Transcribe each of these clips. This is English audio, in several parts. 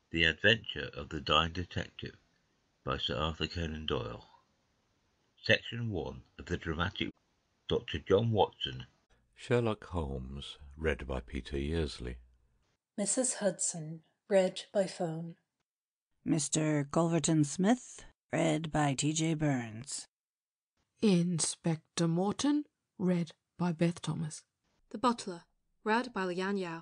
The Adventure of the Dying Detective by Sir Arthur Conan Doyle. Section 1 of the dramatic Dr. John Watson. Sherlock Holmes, read by Peter Yearsley. Mrs. Hudson, read by Phone. Mr. Culverton Smith, read by T.J. Burns. Inspector Morton, read by Beth Thomas. The Butler, read by Lian Yao.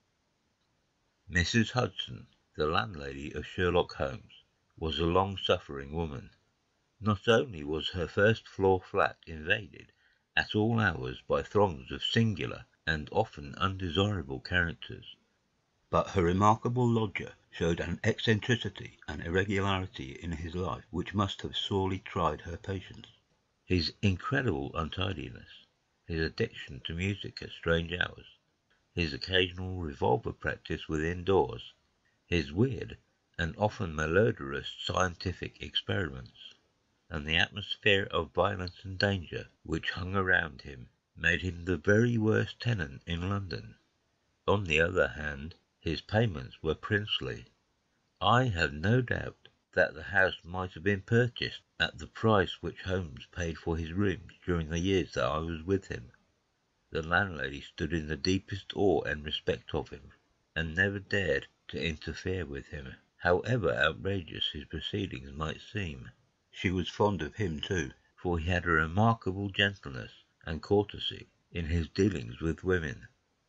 Mrs. Hudson, the landlady of Sherlock Holmes, was a long-suffering woman. Not only was her first-floor flat invaded at all hours by throngs of singular and often undesirable characters, but her remarkable lodger showed an eccentricity and irregularity in his life which must have sorely tried her patience. His incredible untidiness, his addiction to music at strange hours, his occasional revolver practice within doors, his weird and often malodorous scientific experiments, and the atmosphere of violence and danger which hung around him made him the very worst tenant in London. On the other hand, his payments were princely. I have no doubt that the house might have been purchased at the price which Holmes paid for his rooms during the years that I was with him. The landlady stood in the deepest awe and respect of him, and never dared to interfere with him, however outrageous his proceedings might seem. She was fond of him too, for he had a remarkable gentleness and courtesy in his dealings with women.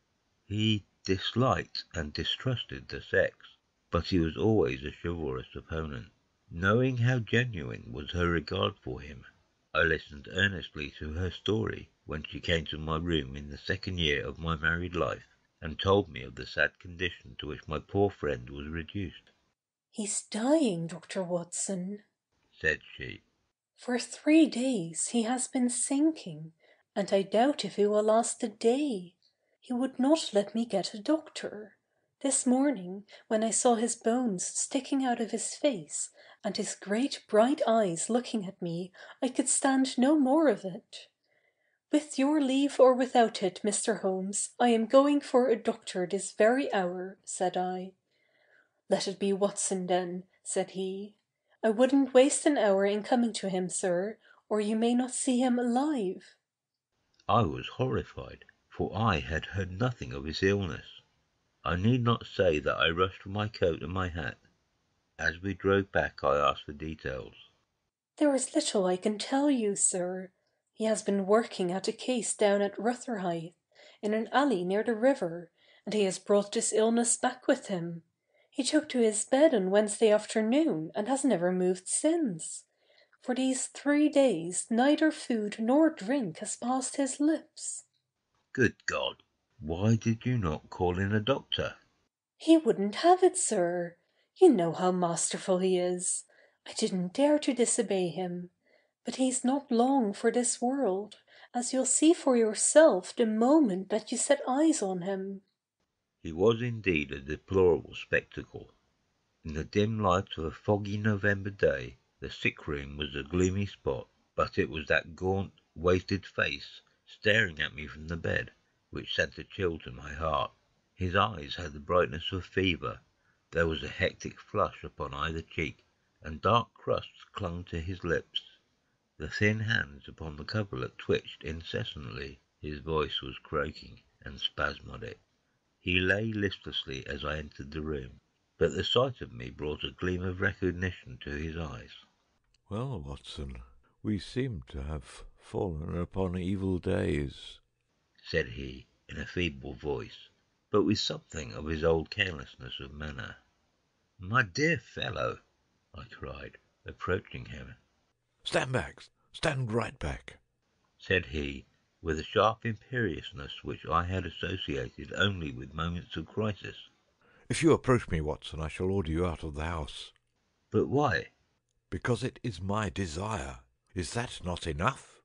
He disliked and distrusted the sex, but he was always a chivalrous opponent. Knowing how genuine was her regard for him, I listened earnestly to her story when she came to my room in the second year of my married life, and told me of the sad condition to which my poor friend was reduced. "He's dying, Dr. Watson," said she. "For 3 days he has been sinking, and I doubt if he will last a day. He would not let me get a doctor. This morning, when I saw his bones sticking out of his face, and his great bright eyes looking at me, I could stand no more of it. 'With your leave or without it, Mr. Holmes, I am going for a doctor this very hour,' said I. 'Let it be Watson then,' said he. 'I wouldn't waste an hour in coming to him, sir, or you may not see him alive.' I was horrified, for I had heard nothing of his illness. I need not say that I rushed for my coat and my hat. As we drove back I asked for details. 'There is little I can tell you, sir. He has been working at a case down at Rotherhithe, in an alley near the river, and he has brought this illness back with him. He took to his bed on Wednesday afternoon and has never moved since. For these 3 days neither food nor drink has passed his lips.' Good God! Why did you not call in a doctor? 'He wouldn't have it, sir. You know how masterful he is. I didn't dare to disobey him. But he's not long for this world, as you'll see for yourself the moment that you set eyes on him.' He was indeed a deplorable spectacle. In the dim light of a foggy November day, the sick-room was a gloomy spot, but it was that gaunt, wasted face staring at me from the bed which sent a chill to my heart. His eyes had the brightness of fever. There was a hectic flush upon either cheek, and dark crusts clung to his lips. The thin hands upon the coverlet twitched incessantly. His voice was croaking and spasmodic. He lay listlessly as I entered the room, but the sight of me brought a gleam of recognition to his eyes. Well, Watson, we seem to have fallen upon evil days, said he, in a feeble voice, but with something of his old carelessness of manner. "My dear fellow," I cried, approaching him. "Stand back! Stand right back!" said he, with a sharp imperiousness which I had associated only with moments of crisis. "If you approach me, Watson, I shall order you out of the house." "But why?" "Because it is my desire. Is that not enough?"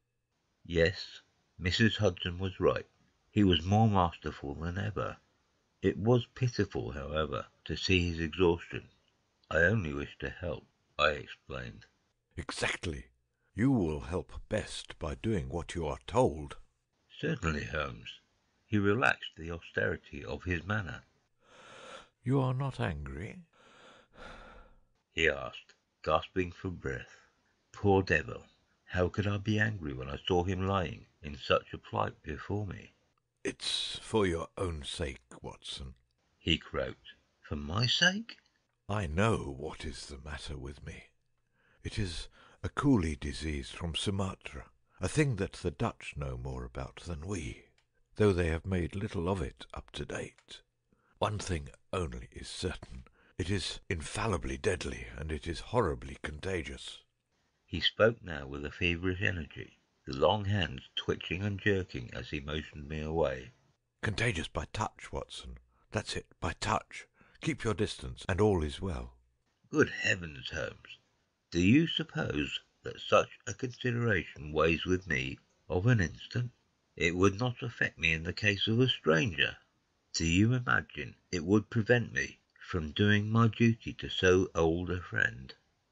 Yes, Mrs. Hudson was right. He was more masterful than ever. It was pitiful, however, to see his exhaustion. "I only wish to help," I explained. "Exactly. You will help best by doing what you are told." "Certainly, Holmes." He relaxed the austerity of his manner. "You are not angry?" he asked, gasping for breath. Poor devil! How could I be angry when I saw him lying in such a plight before me? It's for your own sake, Watson, he croaked. For my sake? I know what is the matter with me. It is a coolie disease from Sumatra, a thing that the Dutch know more about than we, though they have made little of it up to date. One thing only is certain. It is infallibly deadly, and it is horribly contagious. He spoke now with a feverish energy, the long hands twitching and jerking as he motioned me away. Contagious by touch, Watson. That's it, by touch. Keep your distance, and all is well. Good heavens, Holmes! Do you suppose that such a consideration weighs with me of an instant? It would not affect me in the case of a stranger. Do you imagine it would prevent me from doing my duty to so old a friend?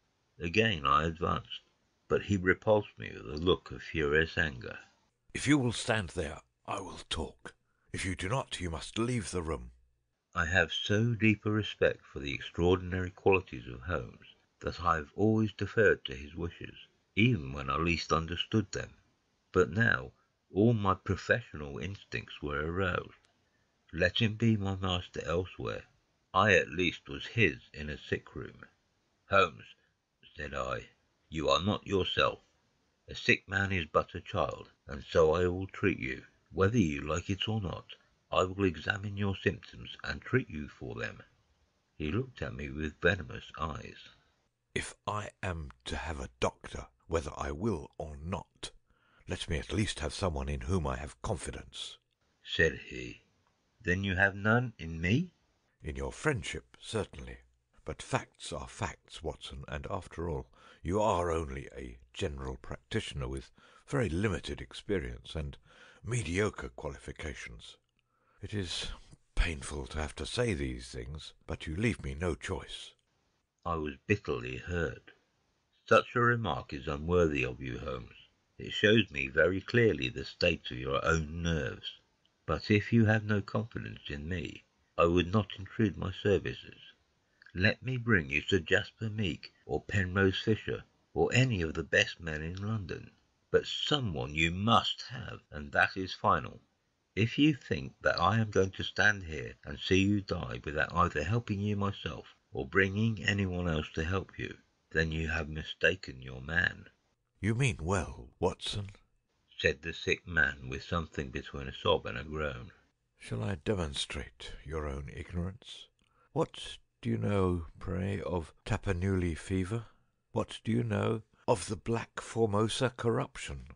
Again I advanced, but he repulsed me with a look of furious anger. If you will stand there, I will talk. If you do not, you must leave the room. I have so deep a respect for the extraordinary qualities of Holmes that I have always deferred to his wishes, even when I least understood them. But now all my professional instincts were aroused. Let him be my master elsewhere. I at least was his in a sick room. Holmes, said I, you are not yourself. A sick man is but a child, and so I will treat you. Whether you like it or not, I will examine your symptoms and treat you for them. He looked at me with venomous eyes. If I am to have a doctor, whether I will or not, let me at least have someone in whom I have confidence, said he. Then you have none in me? In your friendship, certainly. But facts are facts, Watson, and after all, you are only a general practitioner with very limited experience and mediocre qualifications. It is painful to have to say these things, but you leave me no choice. I was bitterly hurt. Such a remark is unworthy of you, Holmes. It shows me very clearly the state of your own nerves. But if you have no confidence in me, I would not intrude my services. Let me bring you Sir Jasper Meek, or Penrose Fisher, or any of the best men in London. But someone you must have, and that is final. If you think that I am going to stand here and see you die without either helping you myself or bringing anyone else to help you, then you have mistaken your man. You mean well, Watson, said the sick man with something between a sob and a groan. Shall I demonstrate your own ignorance? What do you know, pray, of Tapanuli fever? What do you know of the Black Formosa corruption?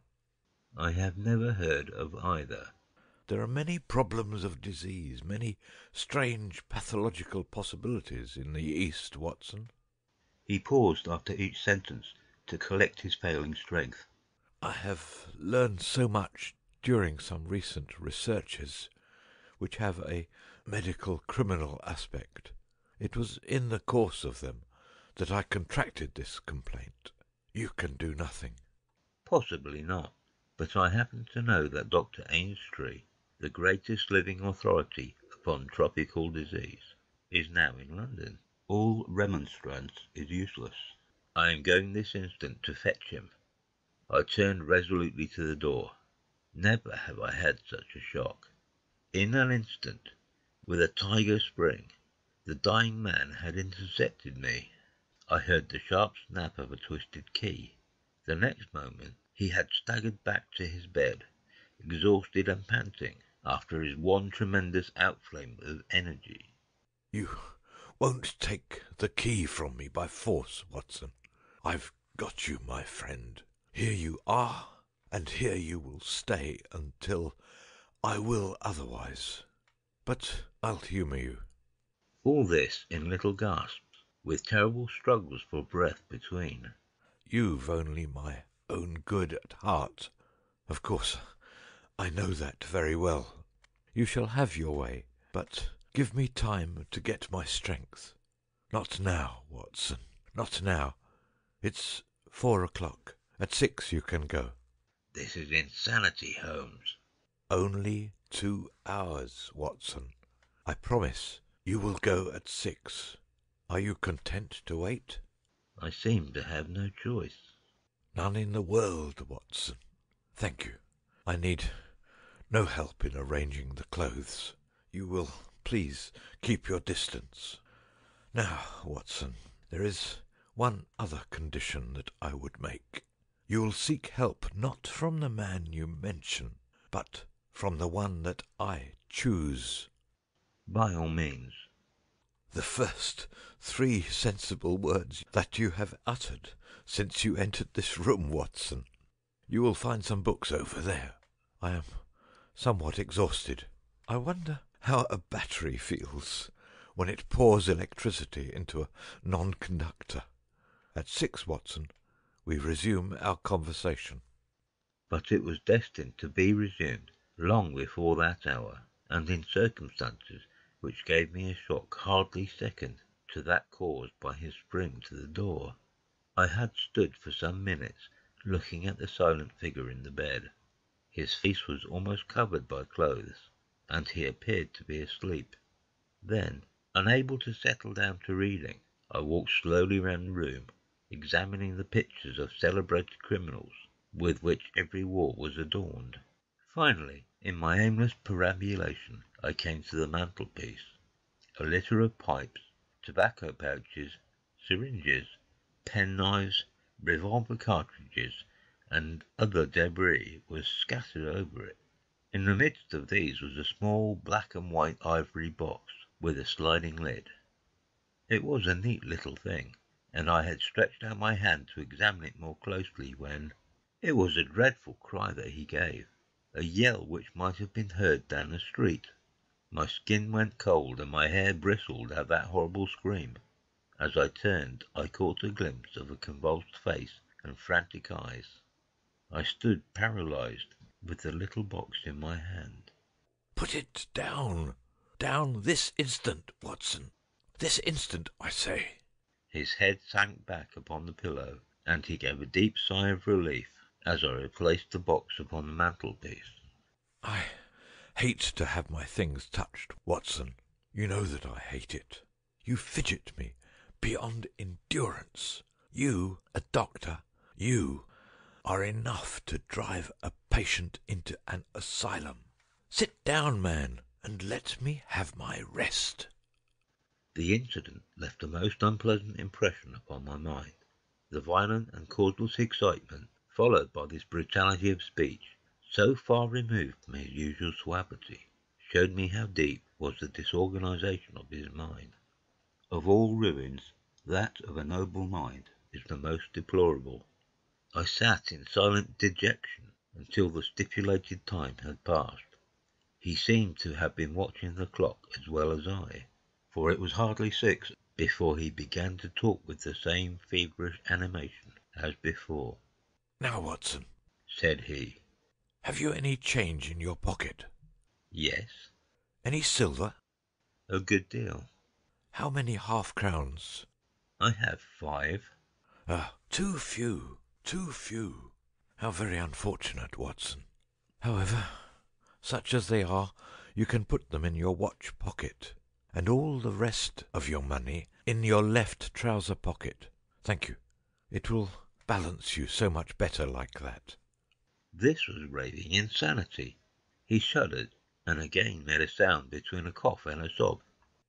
I have never heard of either. There are many problems of disease, many strange pathological possibilities in the East, Watson. He paused after each sentence to collect his failing strength. I have learned so much during some recent researches which have a medical criminal aspect. It was in the course of them that I contracted this complaint. You can do nothing. Possibly not, but I happen to know that Dr. Ainstree, the greatest living authority upon tropical disease, is now in London. All remonstrance is useless. I am going this instant to fetch him. I turned resolutely to the door. Never have I had such a shock. In an instant, with a tiger spring, the dying man had intercepted me. I heard the sharp snap of a twisted key. The next moment he had staggered back to his bed, exhausted and panting after his one tremendous outflame of energy. You won't take the key from me by force, Watson. I've got you, my friend. Here you are, and here you will stay until I will otherwise. But I'll humour you. All this in little gasps, with terrible struggles for breath between. You've only my own good at heart. Of course, I know that very well. You shall have your way, but give me time to get my strength. Not now, Watson, not now. It's 4 o'clock. At 6 you can go. This is insanity, Holmes. Only 2 hours, Watson. I promise you will go at 6. Are you content to wait? I seemed to have no choice. None in the world, Watson. Thank you. I need no help in arranging the clothes. You will please keep your distance. Now, Watson, there is one other condition that I would make. You will seek help not from the man you mention, but from the one that I choose. By all means. The first 3 sensible words that you have uttered since you entered this room, Watson. You will find some books over there. I am somewhat exhausted. I wonder how a battery feels when it pours electricity into a non-conductor. At 6, Watson, we resume our conversation. But it was destined to be resumed long before that hour, and in circumstances which gave me a shock hardly second to that caused by his spring to the door. I had stood for some minutes looking at the silent figure in the bed. His face was almost covered by clothes, and he appeared to be asleep. Then, unable to settle down to reading, I walked slowly round the room, examining the pictures of celebrated criminals with which every wall was adorned. Finally, in my aimless perambulation, I came to the mantelpiece. A litter of pipes, tobacco pouches, syringes, penknives, revolver cartridges, and other debris was scattered over it. In the midst of these was a small black and white ivory box with a sliding lid. It was a neat little thing, and I had stretched out my hand to examine it more closely when it was a dreadful cry that he gave, a yell which might have been heard down the street. My skin went cold and my hair bristled at that horrible scream. As I turned, I caught a glimpse of a convulsed face and frantic eyes. I stood paralyzed, with the little box in my hand. Put it down. Down this instant, Watson. This instant, I say. His head sank back upon the pillow, and he gave a deep sigh of relief as I replaced the box upon the mantelpiece. I hate to have my things touched, Watson. You know that I hate it. You fidget me beyond endurance. You, a doctor, you are enough to drive a patient into an asylum. Sit down, man, and let me have my rest. The incident left a most unpleasant impression upon my mind. The violent and causeless excitement, followed by this brutality of speech, so far removed from his usual suavity, showed me how deep was the disorganization of his mind. Of all ruins, that of a noble mind is the most deplorable. I sat in silent dejection until the stipulated time had passed. He seemed to have been watching the clock as well as I, for it was hardly 6 before he began to talk with the same feverish animation as before. Now, Watson, Said he. Have you any change in your pocket? Yes. Any silver? A good deal. How many half-crowns? I have 5. Too few, too few. How very unfortunate, Watson. However, such as they are, you can put them in your watch pocket, and all the rest of your money in your left trouser pocket. Thank you. It will balance you so much better like that. This was raving insanity. He shuddered, and again made a sound between a cough and a sob.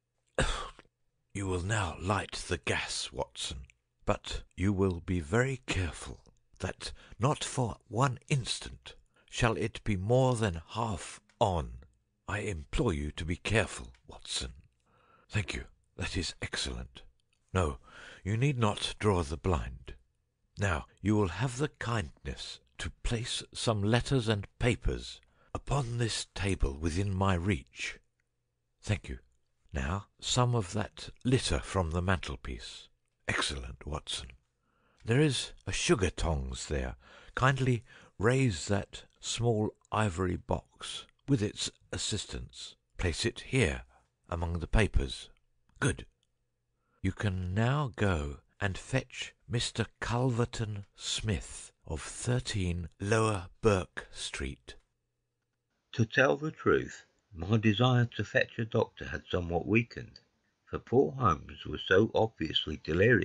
You will now light the gas, Watson, but you will be very careful that not for one instant shall it be more than half on. I implore you to be careful, Watson. Thank you. That is excellent. No, you need not draw the blind. Now, you will have the kindness to place some letters and papers upon this table within my reach. Thank you. Now, some of that litter from the mantelpiece. Excellent, Watson. There is a sugar tongs there. Kindly raise that small ivory box with its assistance. Place it here among the papers. Good. You can now go and fetch Mr. Culverton Smith of 13 Lower Burke Street. To tell the truth, my desire to fetch a doctor had somewhat weakened, for poor Holmes was so obviously delirious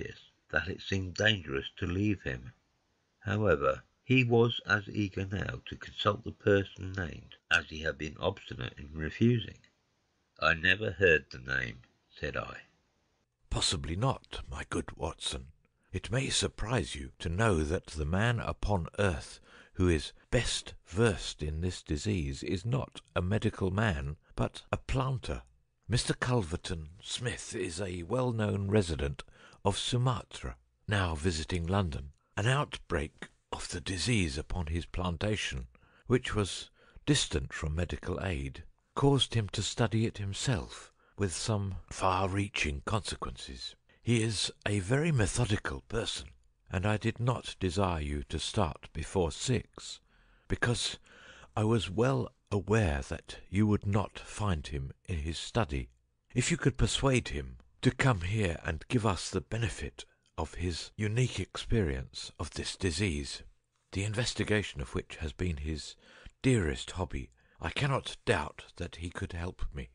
that it seemed dangerous to leave him. However, he was as eager now to consult the person named as he had been obstinate in refusing. "I never heard the name," said I. "Possibly not, my good Watson. It may surprise you to know that the man upon earth who is best versed in this disease is not a medical man, but a planter. Mr. Culverton Smith is a well-known resident of Sumatra, now visiting London. An outbreak of the disease upon his plantation, which was distant from medical aid, caused him to study it himself, with some far-reaching consequences. He is a very methodical person, and I did not desire you to start before 6, because I was well aware that you would not find him in his study. If you could persuade him to come here and give us the benefit of his unique experience of this disease, the investigation of which has been his dearest hobby, I cannot doubt that he could help me."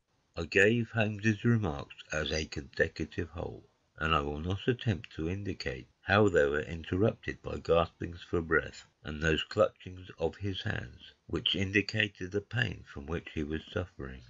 I gave Holmes's remarks as a consecutive whole, and I will not attempt to indicate how they were interrupted by gaspings for breath, and those clutchings of his hands which indicated the pain from which he was suffering.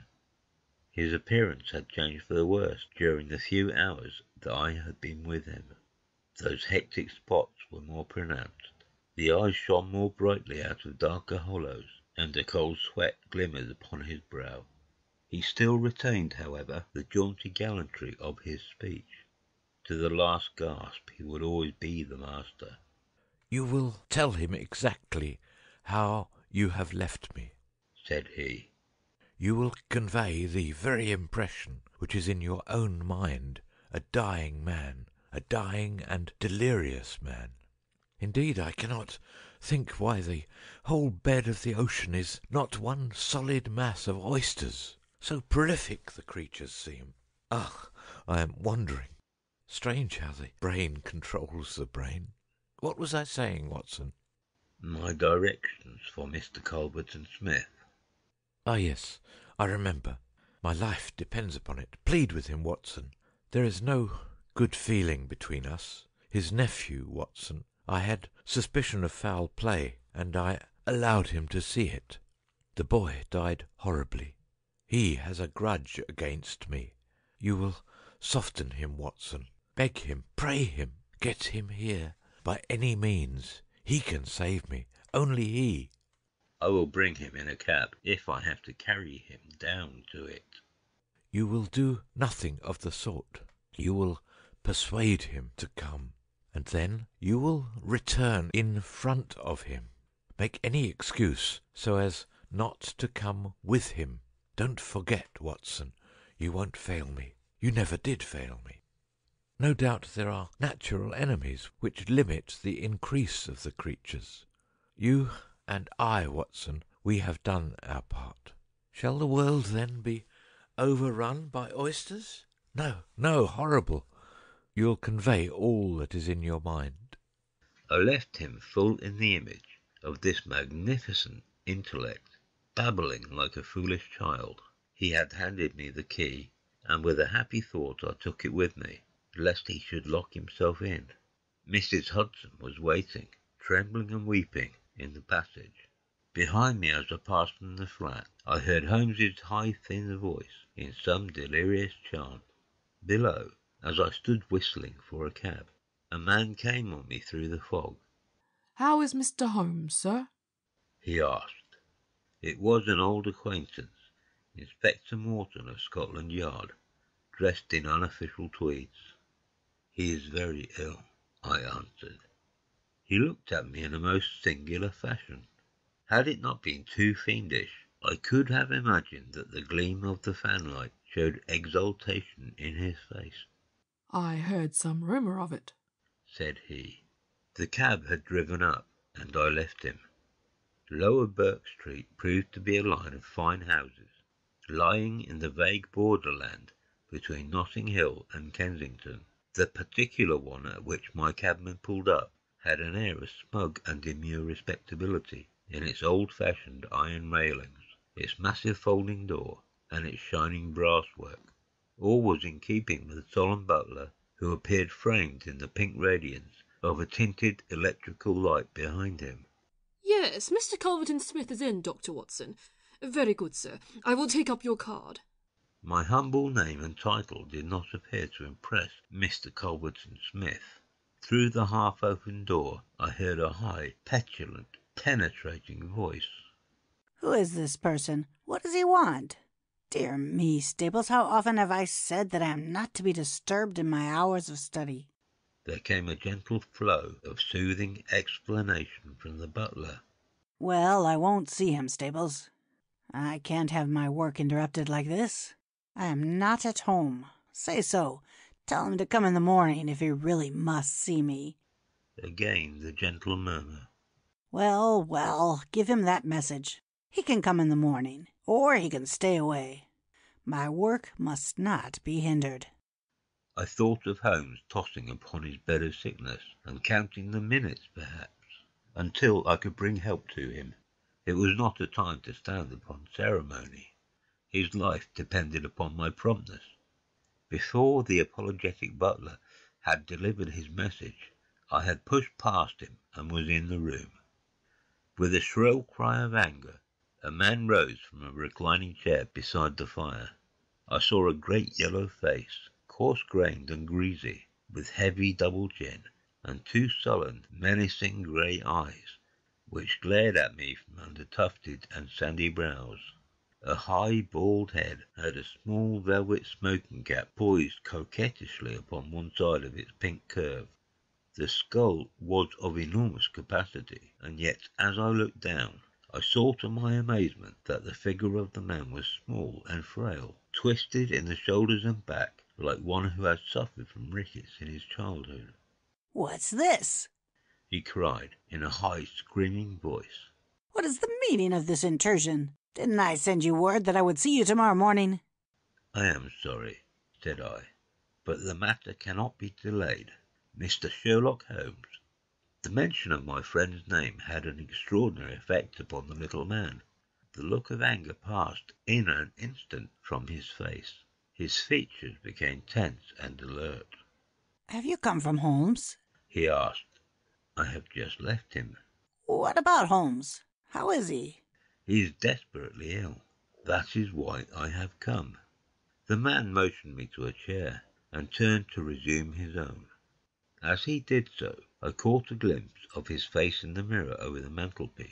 His appearance had changed for the worse during the few hours that I had been with him. Those hectic spots were more pronounced, the eyes shone more brightly out of darker hollows, and a cold sweat glimmered upon his brow. He still retained, however, the jaunty gallantry of his speech. To the last gasp he would always be the master. "You will tell him exactly how you have left me," said he. "You will convey the very impression which is in your own mind, a dying man, a dying and delirious man. Indeed, I cannot think why the whole bed of the ocean is not one solid mass of oysters. So prolific the creatures seem. Ah, I am wandering. Strange how the brain controls the brain. What was I saying, Watson?" "My directions for Mr. Culverton Smith." "Ah, yes, I remember. My life depends upon it. Plead with him, Watson. There is no good feeling between us. His nephew, Watson, I had suspicion of foul play, and I allowed him to see it. The boy died horribly. He has a grudge against me. You will soften him, Watson. Beg him, pray him, get him here by any means. He can save me, only he." "I will bring him in a cab, if I have to carry him down to it." "You will do nothing of the sort. You will persuade him to come, and then you will return in front of him. Make any excuse so as not to come with him. Don't forget, Watson, you won't fail me. You never did fail me. No doubt there are natural enemies which limit the increase of the creatures. You and I, Watson, we have done our part. Shall the world then be overrun by oysters? No, no, horrible. You'll convey all that is in your mind." I left him full in the image of this magnificent intellect, babbling like a foolish child. He had handed me the key, and with a happy thought I took it with me, lest he should lock himself in. Mrs. Hudson was waiting, trembling and weeping, in the passage. Behind me, as I passed from the flat, I heard Holmes's high, thin voice in some delirious chant. Below, as I stood whistling for a cab, a man came on me through the fog. "How is Mr. Holmes, sir?" he asked. It was an old acquaintance, Inspector Morton of Scotland Yard, dressed in unofficial tweeds. "He is very ill," I answered. He looked at me in a most singular fashion. Had it not been too fiendish, I could have imagined that the gleam of the fanlight showed exultation in his face. "I heard some rumour of it," said he. The cab had driven up, and I left him. Lower Burke Street proved to be a line of fine houses, lying in the vague borderland between Notting Hill and Kensington. The particular one at which my cabman pulled up had an air of smug and demure respectability in its old-fashioned iron railings, its massive folding door, and its shining brasswork. All was in keeping with the solemn butler who appeared framed in the pink radiance of a tinted electrical light behind him. Yes, Mr. Culverton-Smith is in, Dr. Watson. Very good, sir. I will take up your card. My humble name and title did not appear to impress Mr. Culverton-Smith. Through the half-open door I heard a high, petulant, penetrating voice. Who is this person? What does he want? Dear me, Staples, how often have I said that I am not to be disturbed in my hours of study? There came a gentle flow of soothing explanation from the butler. Well, I won't see him, Staples. I can't have my work interrupted like this. I am not at home. Say so. Tell him to come in the morning if he really must see me. Again the gentle murmur. Well, well, give him that message. He can come in the morning, or he can stay away. My work must not be hindered. I thought of Holmes tossing upon his bed of sickness and counting the minutes, perhaps, until I could bring help to him. It was not a time to stand upon ceremony. His life depended upon my promptness. Before the apologetic butler had delivered his message, I had pushed past him and was in the room. With a shrill cry of anger, a man rose from a reclining chair beside the fire. I saw a great yellow face, coarse-grained and greasy, with heavy double chin, and two sullen, menacing grey eyes, which glared at me from under tufted and sandy brows. A high, bald head had a small velvet smoking cap poised coquettishly upon one side of its pink curve. The skull was of enormous capacity, and yet, as I looked down, I saw to my amazement that the figure of the man was small and frail, twisted in the shoulders and back, like one who had suffered from rickets in his childhood. What's this? He cried in a high, screaming voice. What is the meaning of this intrusion? Didn't I send you word that I would see you tomorrow morning? I am sorry, said I, but the matter cannot be delayed. Mr. Sherlock Holmes. The mention of my friend's name had an extraordinary effect upon the little man. The look of anger passed in an instant from his face. His features became tense and alert. Have you come from Holmes? He asked. I have just left him. What about Holmes? How is he? He is desperately ill. That is why I have come. The man motioned me to a chair and turned to resume his own. As he did so, I caught a glimpse of his face in the mirror over the mantelpiece.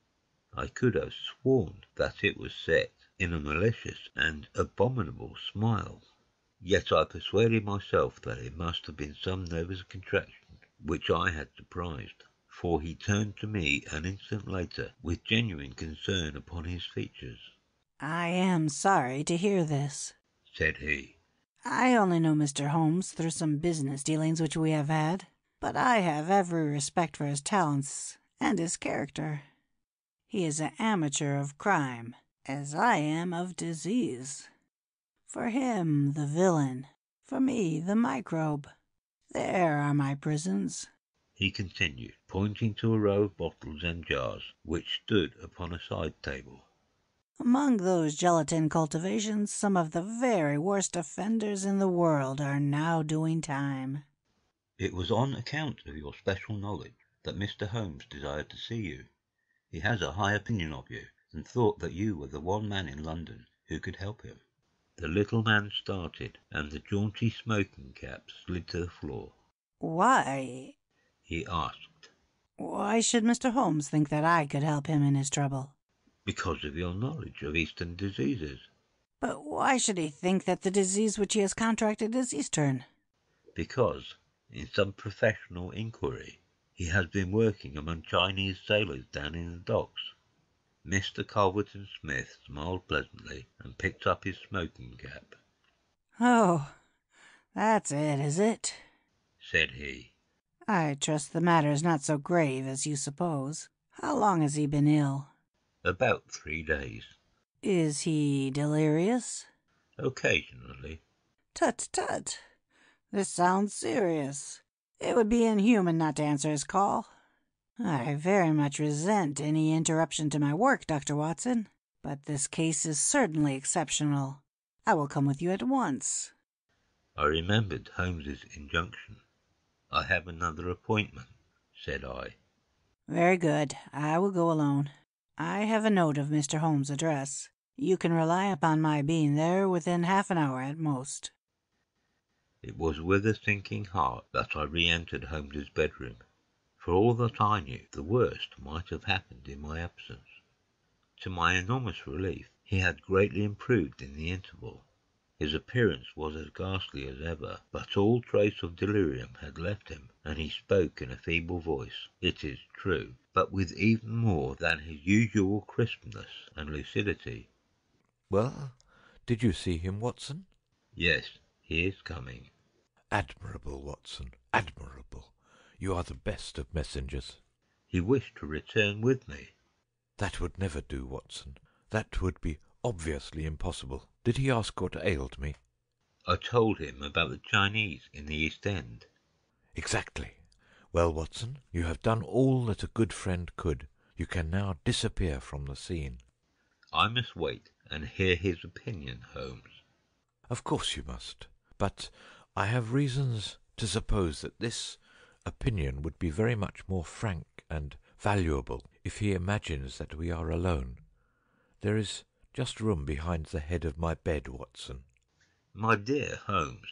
I could have sworn that it was set in a malicious and abominable smile. Yet I persuaded myself that it must have been some nervous contraction which I had surprised, for he turned to me an instant later with genuine concern upon his features. I am sorry to hear this, said he. I only know Mr. Holmes through some business dealings which we have had, but I have every respect for his talents and his character. He is an amateur of crime, as I am of disease. For him, the villain. For me, the microbe. There are my prisons, he continued, pointing to a row of bottles and jars which stood upon a side table. Among those gelatin cultivations, some of the very worst offenders in the world are now doing time. It was on account of your special knowledge that Mr. Holmes desired to see you. He has a high opinion of you, and thought that you were the one man in London who could help him. The little man started, and the jaunty smoking cap slid to the floor. Why? He asked. Why should Mr. Holmes think that I could help him in his trouble? Because of your knowledge of Eastern diseases. But why should he think that the disease which he has contracted is Eastern? Because, in some professional inquiry, he has been working among Chinese sailors down in the docks. Mr. Culverton-Smith smiled pleasantly and picked up his smoking cap. Oh, that's it, is it? Said he. I trust the matter is not so grave as you suppose. How long has he been ill? About 3 days. Is he delirious? Occasionally. Tut, tut. This sounds serious. It would be inhuman not to answer his call. I very much resent any interruption to my work, Dr. Watson, but this case is certainly exceptional. I will come with you at once. I remembered Holmes's injunction. "I have another appointment," said I. Very good. I will go alone. I have a note of Mr. Holmes' address. You can rely upon my being there within half an hour at most. It was with a sinking heart that I re-entered Holmes's bedroom. For all that I knew, the worst might have happened in my absence. To my enormous relief, he had greatly improved in the interval. His appearance was as ghastly as ever, but all trace of delirium had left him, and he spoke in a feeble voice, it is true, but with even more than his usual crispness and lucidity. "Well, did you see him, Watson?" "Yes, he is coming." "Admirable, Watson, admirable. You are the best of messengers." "He wished to return with me." "That would never do, Watson. That would be obviously impossible. Did he ask what ailed me?" "I told him about the Chinese in the East End." "Exactly. Well, Watson, you have done all that a good friend could. You can now disappear from the scene." "I must wait and hear his opinion, Holmes." "Of course you must. But I have reasons to suppose that this opinion would be very much more frank and valuable if he imagines that we are alone. There is just room behind the head of my bed, Watson." "My dear Holmes."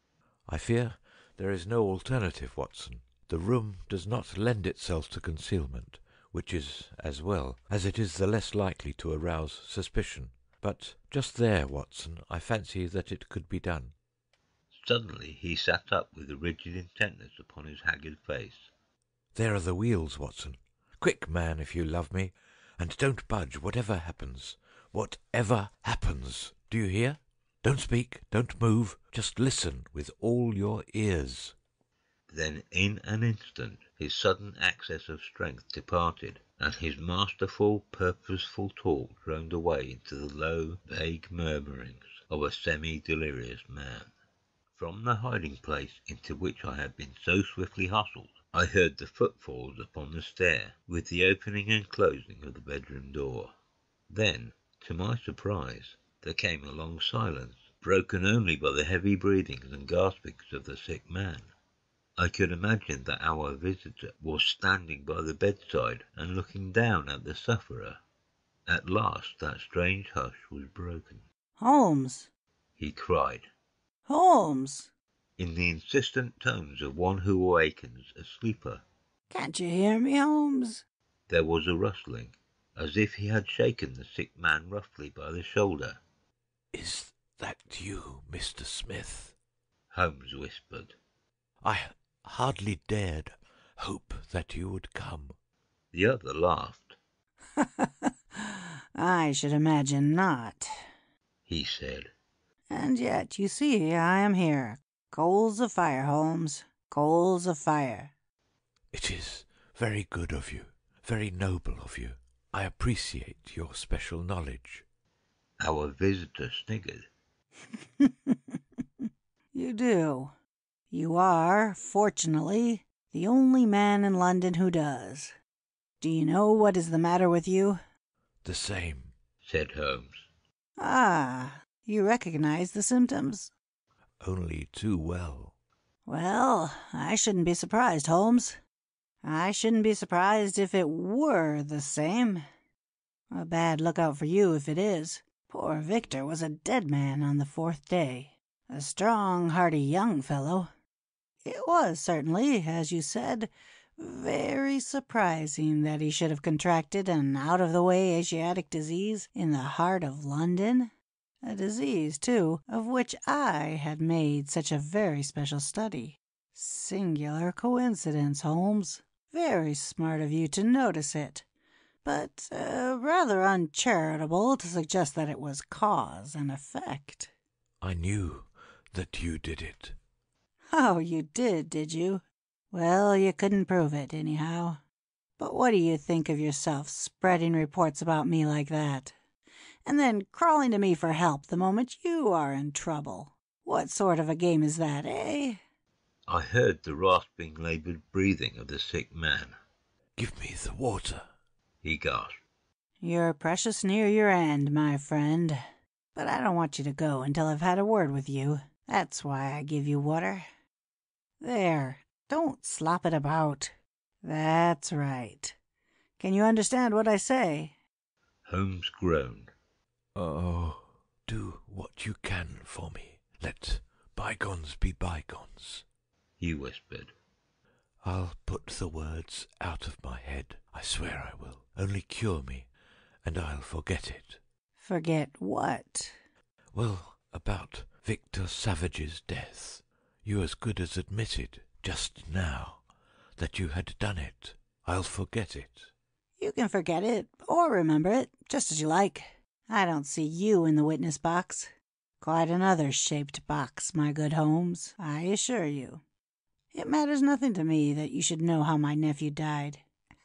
"I fear there is no alternative, Watson. The room does not lend itself to concealment, which is as well, as it is the less likely to arouse suspicion. But just there, Watson, I fancy that it could be done." Suddenly he sat up with a rigid intentness upon his haggard face. "There are the wheels, Watson. Quick, man, if you love me, and don't budge, whatever happens. Whatever happens. Do you hear? Don't speak, don't move, just listen with all your ears." Then in an instant his sudden access of strength departed, and his masterful, purposeful talk droned away into the low, vague murmurings of a semi-delirious man. From the hiding-place into which I had been so swiftly hustled, I heard the footfalls upon the stair, with the opening and closing of the bedroom door. Then, to my surprise, there came a long silence, broken only by the heavy breathings and gaspings of the sick man. I could imagine that our visitor was standing by the bedside and looking down at the sufferer. At last that strange hush was broken. Holmes! He cried, Holmes! in the insistent tones of one who awakens a sleeper. Can't you hear me, Holmes? There was a rustling, as if he had shaken the sick man roughly by the shoulder. "Is that you, Mr. Smith?" Holmes whispered. "I hardly dared hope that you would come." The other laughed. I should imagine not. He said, And yet, you see, I am here. Coals of fire, Holmes. Coals of fire. "It is very good of you, very noble of you. I appreciate your special knowledge." Our visitor sniggered. You do. You are, fortunately, the only man in London who does. Do you know what is the matter with you? "The same," said Holmes. Ah, you recognize the symptoms? "Only too well." Well, I shouldn't be surprised, Holmes. I shouldn't be surprised if it were the same. A bad lookout for you if it is. Poor Victor was a dead man on the 4th day. A strong, hearty young fellow. It was certainly, as you said, very surprising that he should have contracted an out-of-the-way Asiatic disease in the heart of London. A disease, too, of which I had made such a very special study. Singular coincidence, Holmes. Very smart of you to notice it. But rather uncharitable to suggest that it was cause and effect. "I knew that you did it." Oh, you did you? Well, you couldn't prove it, anyhow. But what do you think of yourself spreading reports about me like that? And then crawling to me for help the moment you are in trouble. What sort of a game is that, eh? I heard the rasping, laboured breathing of the sick man. "Give me the water," He gasped. You're precious near your end, my friend. But I don't want you to go until I've had a word with you. That's why I give you water. There, don't slop it about. That's right. Can you understand what I say? Holmes groaned. Oh, do what you can for me. Let bygones be bygones. He whispered. I'll put the words out of my head. I swear I will. Only cure me, and I'll forget it. Forget what? Well, about Victor Savage's death. You as good as admitted, just now, that you had done it. I'll forget it. You can forget it, or remember it, just as you like. I don't see you in the witness box. Quite another shaped box, my good Holmes, I assure you. It matters nothing to me that you should know how my nephew died.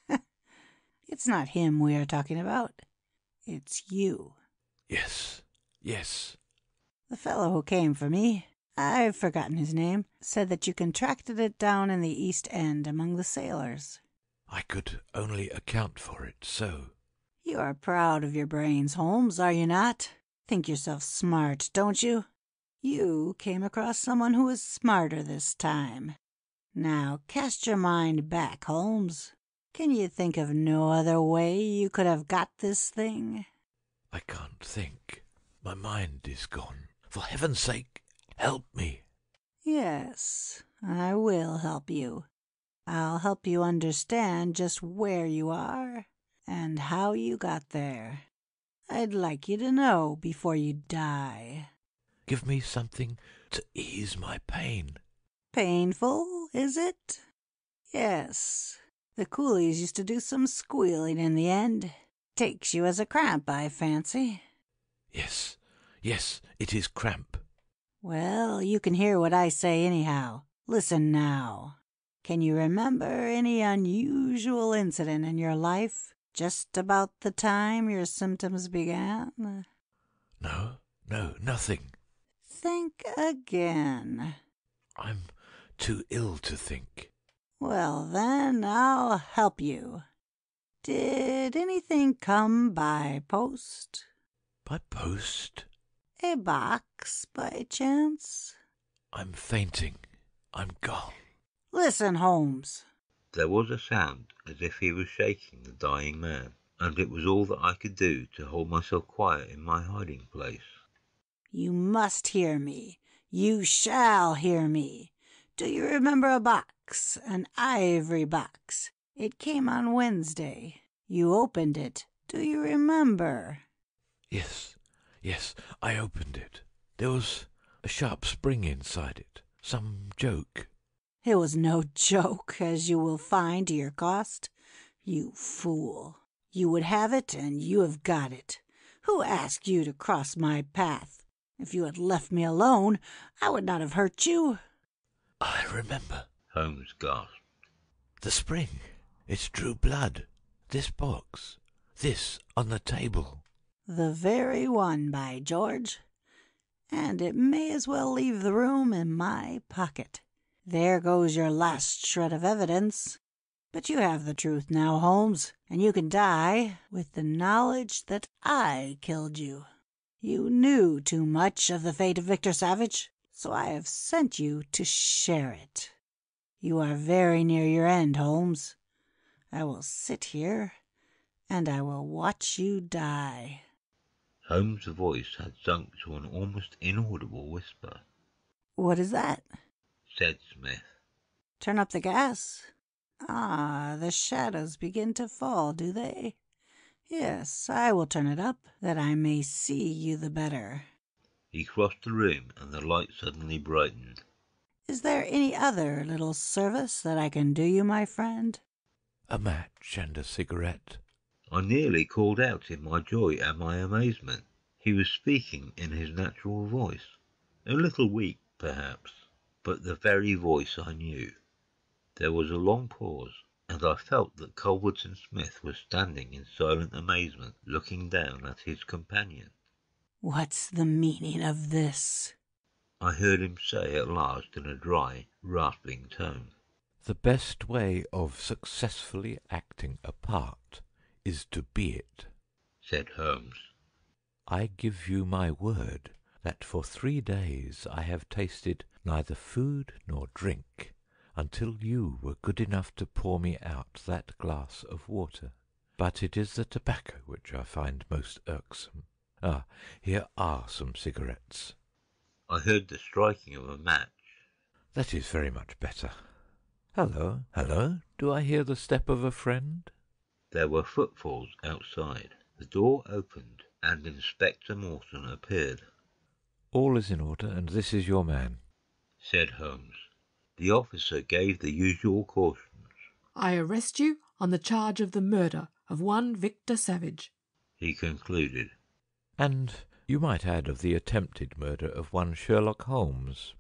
It's not him we are talking about. It's you. Yes, yes. The fellow who came for me, I've forgotten his name, said that you contracted it down in the East End among the sailors. I could only account for it so. You are proud of your brains, Holmes, are you not? Think yourself smart, don't you? You came across someone who was smarter this time. Now cast your mind back, Holmes. Can you think of no other way you could have got this thing? I can't think. My mind is gone. For heaven's sake, help me. Yes, I will help you. I'll help you understand just where you are and how you got there. I'd like you to know before you die. Give me something to ease my pain. Painful, is it? Yes. The coolies used to do some squealing in the end. Takes you as a cramp, I fancy. Yes, yes, it is cramp. Well, you can hear what I say anyhow. Listen now. Can you remember any unusual incident in your life just about the time your symptoms began? No, nothing. Think again. I'm too ill to think. Well, then, I'll help you. Did anything come by post? By post? A box, by chance? I'm fainting. I'm gone. Listen, Holmes. There was a sound as if he was shaking the dying man, and it was all that I could do to hold myself quiet in my hiding place. You must hear me. You shall hear me. Do you remember a box, an ivory box? It came on Wednesday. You opened it. Do you remember? Yes, I opened it. There was a sharp spring inside it. Some joke. It was no joke, as you will find to your cost. You fool. You would have it, and you have got it. Who asked you to cross my path? If you had left me alone, I would not have hurt you. I remember. Holmes gasped. The spring. It drew blood. This box. This on the table. The very one, by George. And it may as well leave the room in my pocket. There goes your last shred of evidence. But you have the truth now, Holmes, and you can die with the knowledge that I killed you. You knew too much of the fate of Victor Savage, so I have sent you to share it. You are very near your end, Holmes. I will sit here, and I will watch you die. Holmes' voice had sunk to an almost inaudible whisper. What is that? Said Smith. Turn up the gas. Ah, the shadows begin to fall, do they? Yes, I will turn it up, that I may see you the better. He crossed the room, and the light suddenly brightened. Is there any other little service that I can do you, my friend? A match and a cigarette. I nearly called out in my joy and my amazement. He was speaking in his natural voice, a little weak, perhaps, but the very voice I knew. There was a long pause, and I felt that Culverton Smith was standing in silent amazement, looking down at his companion. What's the meaning of this? I heard him say at last in a dry, rasping tone. The best way of successfully acting a part is to be it, said Holmes. I give you my word that for 3 days I have tasted neither food nor drink until you were good enough to pour me out that glass of water. But it is the tobacco which I find most irksome. Ah, here are some cigarettes. I heard the striking of a match. That is very much better. Hello, hello, do I hear the step of a friend? There were footfalls outside. The door opened, and Inspector Morton appeared. All is in order, and this is your man, said Holmes. The officer gave the usual cautions. I arrest you on the charge of the murder of one Victor Savage, he concluded. And you might add of the attempted murder of one Sherlock Holmes,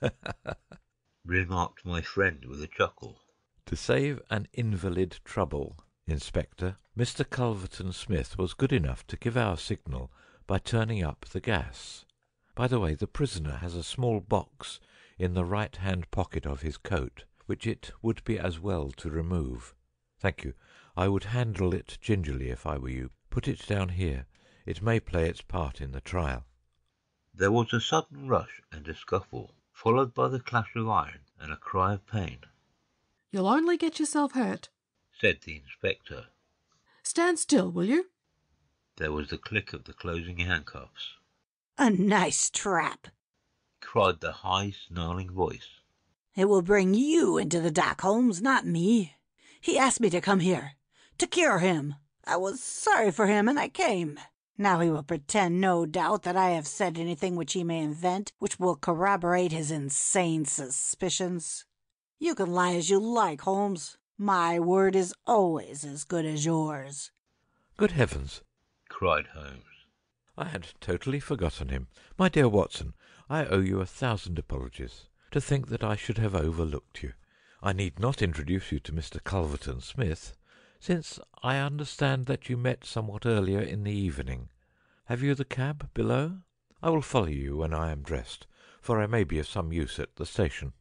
remarked my friend with a chuckle. To save an invalid trouble, Inspector, Mr. Culverton Smith was good enough to give our signal by turning up the gas. By the way, the prisoner has a small box in the right-hand pocket of his coat, which it would be as well to remove. Thank you. I would handle it gingerly if I were you. Put it down here. It may play its part in the trial. There was a sudden rush and a scuffle, followed by the clash of iron and a cry of pain. You'll only get yourself hurt, said the inspector. Stand still, will you? There was the click of the closing handcuffs. A nice trap, cried the high, snarling voice. It will bring you into the dock, Holmes, not me. He asked me to come here, to cure him. I was sorry for him, and I came. Now he will pretend, no doubt, that I have said anything which he may invent, which will corroborate his insane suspicions. You can lie as you like, Holmes. My word is always as good as yours. Good heavens, cried Holmes. I had totally forgotten him. My dear Watson, I owe you 1,000 apologies. To think that I should have overlooked you. I need not introduce you to Mr. Culverton Smith, since I understand that you met somewhat earlier in the evening. Have you the cab below? I will follow you when I am dressed, for I may be of some use at the station.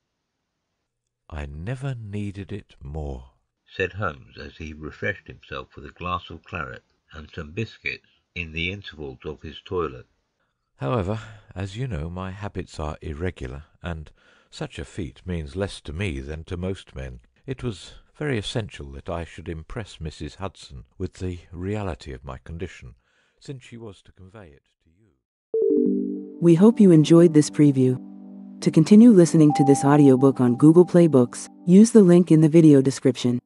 I never needed it more, said Holmes as he refreshed himself with a glass of claret and some biscuits in the intervals of his toilet. However, as you know, my habits are irregular, and such a feat means less to me than to most men. It was very essential that I should impress Mrs. Hudson with the reality of my condition, since she was to convey it to you. We hope you enjoyed this preview. To continue listening to this audiobook on Google Play Books, use the link in the video description.